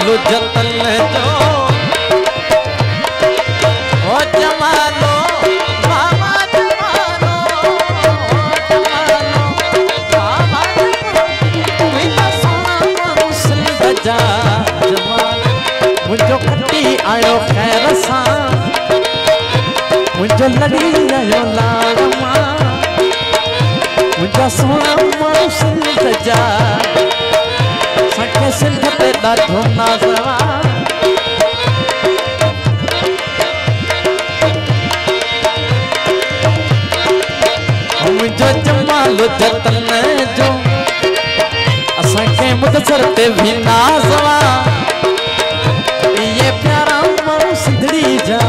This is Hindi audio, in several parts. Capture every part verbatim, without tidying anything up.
जमालो जतन जो ओ जमालो बाबा जमालो जमालो बाबा मुझे सोना मुसल गजा जमालो मुझो खटी आयो खैर सा मुझो लड़ी आयो लाड़मा मुझा सोना मुसल गजा सके सिंध पे ॾाढो नाज़वा मुझो जमालो जतन जो असांखे मुदसर पे भी नाज़वा ये प्यारा माण्हू सिंधड़ी जा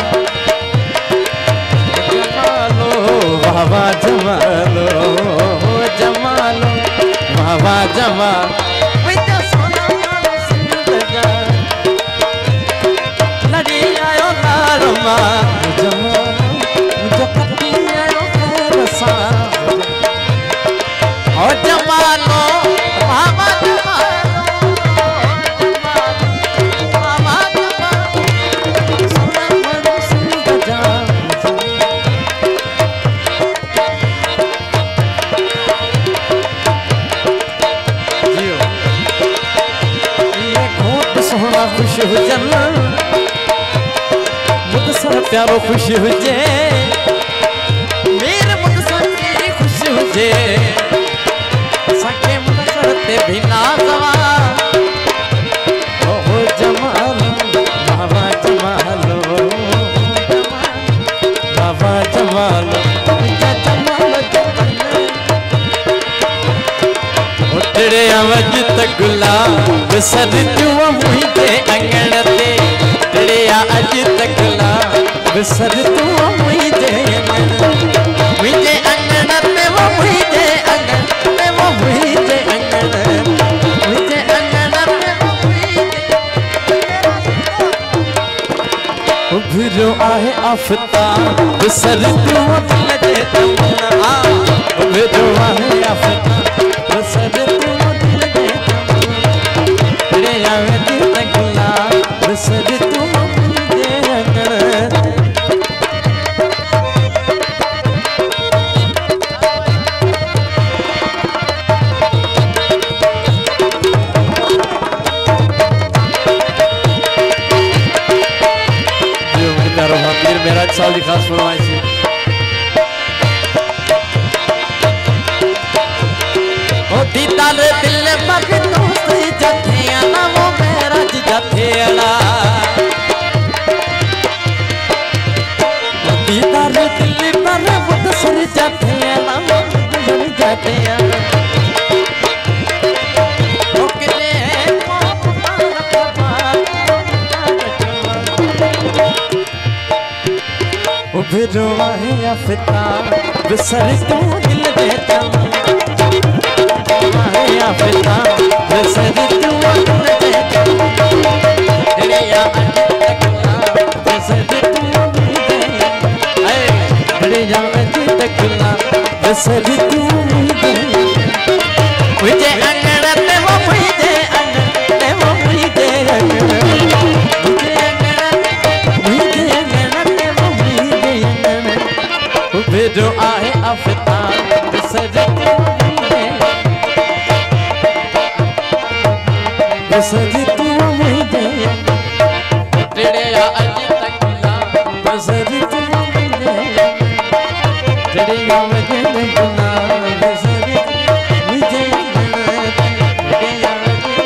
जमालो वाह जमालो जमालो वाह जमालो खुश हुजन मुदसर प्यारो खुश हुजे मेरे मुदसर खुश हुजे सके मुदसर ते भी नाज़वा ओ जमालो बाबा जमालो बाबा जमालो जमालो तेरे आवाज तक गुलाब सर तू मुझे अंगण ते तेरे आज तक गुलाब सर तू मुझे मुझे अंगण ते वो मुझे अंगण ते वो मुझे अंगण मुझे अंगण ते वो मुझे उभरो आहे आफताब सर तू दिल दे तमन्ना उभरो आहे आफताब सर तू दिल दे तेरे आवे तक गुलाब सर तू मुझे अंगण मेरा साल की खास फरमाइश है ओ दीदार दिल मग दोस्त जथे ना वो मेरा जथे अड़ा दीदार दिल पर मुदसर जथे ना वो जथे अड़ा उभरो आहे आफताब सर तू दिल दे तमन्ना आहे आफताब सर तू दिल दे तेरे याद तक गुलाब सर तू मुझे ऐ तेरे याद तक गुलाब सर तू मुझे मुझे अंगण ते वो मुझे अंगण ते वो मुझे अंगण जो आहे आफताब सर तू मुझे सर तू मुझे तेरे आज तक गुलाब सर तू मुझे तेरे आज तक गुलाब सर मुझे तेरे आज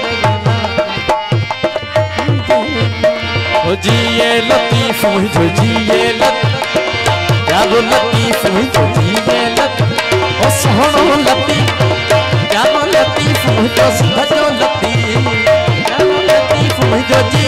ओ जी ये लतीफ मुझे जी ये लतीफ यारो लतीफ मुझो जीवे लतीफ ओ सोहणो लतीफ यारो लतीफ मुझो सजो लतीफ यारो लतीफ मुझो